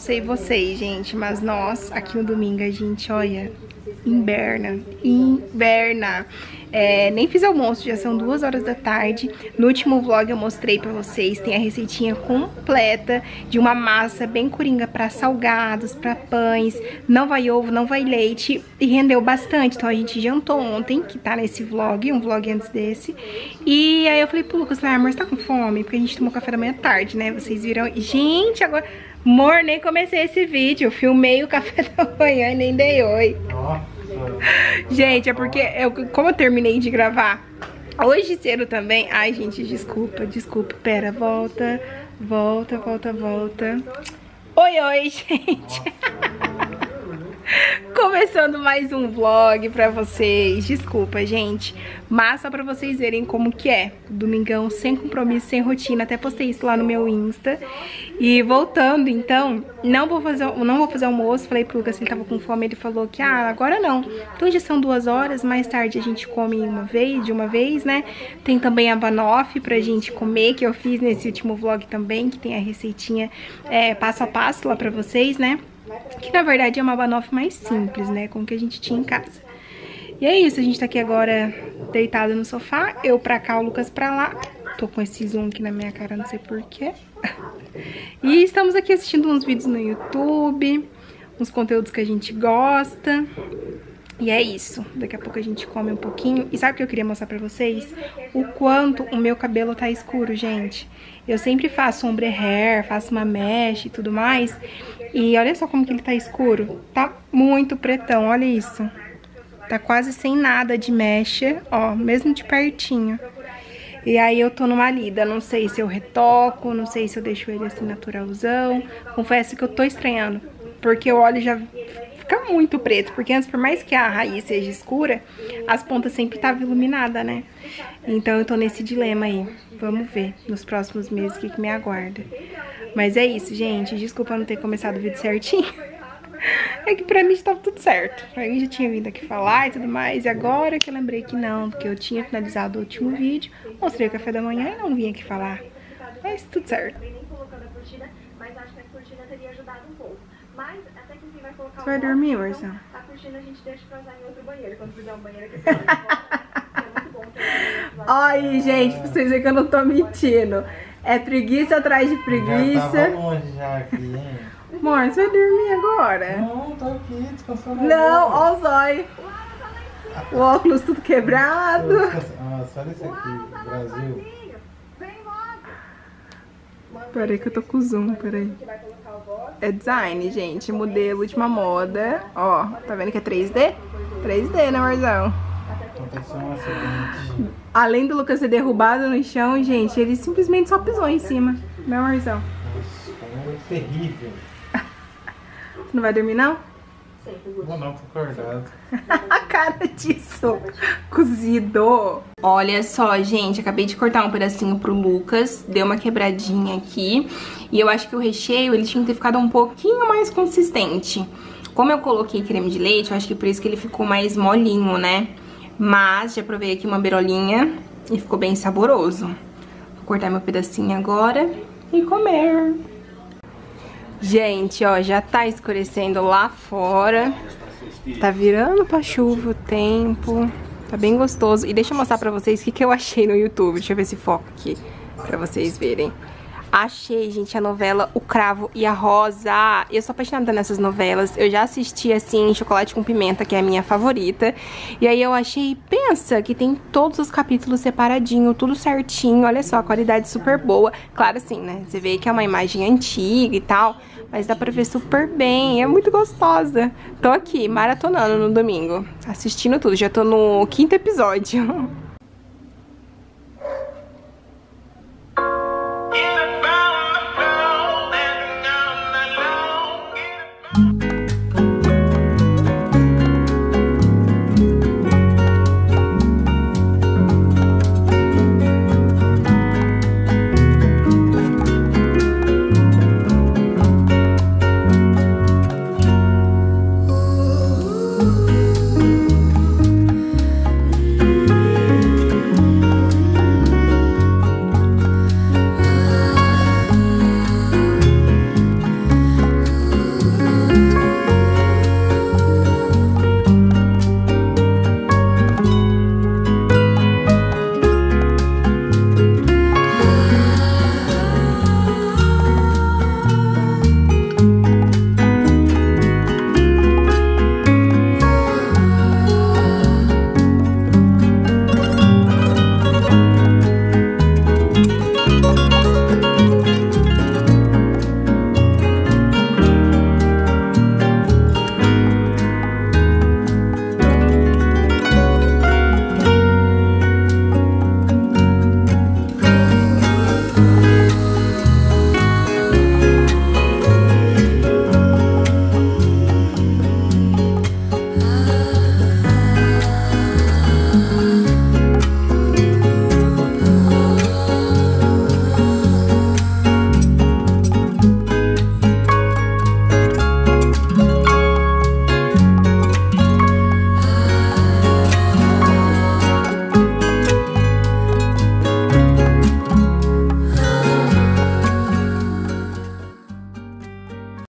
sei vocês, gente, mas nós, aqui no domingo, a gente, olha, inverna. Nem fiz almoço, já são 2 horas da tarde. No último vlog eu mostrei pra vocês, tem a receitinha completa de uma massa bem coringa pra salgados, pra pães. Não vai ovo, não vai leite e rendeu bastante. Então a gente jantou ontem, que tá nesse vlog, um vlog antes desse. E aí eu falei pro Lucas, amor, você tá com fome? Porque a gente tomou café da manhã tarde, né? Vocês viram? Gente, agora... Amor, nem comecei esse vídeo, eu filmei o café da manhã e nem dei oi. Gente, é porque como eu terminei de gravar hoje cedo também. Ai, gente, desculpa, pera, volta. Oi, gente. Começando mais um vlog pra vocês. Desculpa, gente, mas só pra vocês verem como que é domingão, sem compromisso, sem rotina. Até postei isso lá no meu Insta. E voltando, então, não vou fazer almoço. Falei pro Lucas se ele tava com fome, ele falou que, agora não. Então já são 2 horas, mais tarde a gente come de uma vez, né? Tem também a banoffee pra gente comer, que eu fiz nesse último vlog também, que tem a receitinha passo a passo lá pra vocês, né? Que na verdade é uma banoffee mais simples, né? Com o que a gente tinha em casa. E é isso, a gente tá aqui agora deitado no sofá. Eu pra cá, o Lucas pra lá. Tô com esse zoom aqui na minha cara, não sei porquê. E estamos aqui assistindo uns vídeos no YouTube, uns conteúdos que a gente gosta. E é isso, daqui a pouco a gente come um pouquinho. E sabe o que eu queria mostrar pra vocês? O quanto o meu cabelo tá escuro, gente. Eu sempre faço ombre hair, faço uma mesh e tudo mais. E olha só como que ele tá escuro. Tá muito pretão, olha isso. Tá quase sem nada de mecha, ó, mesmo de pertinho. E aí eu tô numa lida, não sei se eu retoco, não sei se eu deixo ele assim naturalzão. Confesso que eu tô estranhando, porque o óleo já fica muito preto. Porque antes, por mais que a raiz seja escura, as pontas sempre estavam iluminadas, né? Então eu tô nesse dilema aí. Vamos ver nos próximos meses o que me aguarda. Mas é isso, gente. Desculpa não ter começado o vídeo certinho. É que pra mim já tava tudo certo. Pra mim já tinha vindo aqui falar e tudo mais. E agora que eu lembrei que não, porque eu tinha finalizado o último vídeo, mostrei o café da manhã e não vim aqui falar. Mas tudo certo. Você vai dormir, Marcelo? A cortina a gente deixa pra usar em outro banheiro. Quando fizer um banheiro aqui, é muito bom ter. Ai, gente, pra vocês verem que eu não tô mentindo. É preguiça atrás de preguiça. Já tava longe já aqui, hein? Amor, você vai dormir agora? Não, tô aqui, descansando. Não, ó o zóio. O óculos tudo quebrado. Só esse aqui, Brasil. Peraí que eu tô com zoom, peraí. É design, gente, modelo, última moda. Ó, tá vendo que é 3D? 3D, né, Marzão? Aconteceu um acidente. Além do Lucas ser derrubado no chão, gente, ele simplesmente só pisou em cima. Né, Marzão? Nossa, é terrível. Você não vai dormir, não? Vou não, tô acordado. A cara disso, cozido. Olha só, gente, acabei de cortar um pedacinho pro Lucas, deu uma quebradinha aqui. E eu acho que o recheio, ele tinha que ter ficado um pouquinho mais consistente. Como eu coloquei creme de leite, eu acho que por isso que ele ficou mais molinho, né? Mas já provei aqui uma beirolinha e ficou bem saboroso. Vou cortar meu pedacinho agora e comer. Gente, ó, já tá escurecendo lá fora. Tá virando pra chuva o tempo. Tá bem gostoso. E deixa eu mostrar pra vocês o que eu achei no YouTube. Deixa eu ver se foco aqui pra vocês verem. Achei, gente, a novela O Cravo e a Rosa. Eu sou apaixonada nessas novelas. Eu já assisti, assim, Chocolate com Pimenta, que é a minha favorita. E aí eu achei, pensa, que tem todos os capítulos separadinho, tudo certinho. Olha só, a qualidade super boa. Claro, assim, né? Você vê que é uma imagem antiga e tal, mas dá pra ver super bem. É muito gostosa. Tô aqui, maratonando no domingo, assistindo tudo. Já tô no 5º episódio.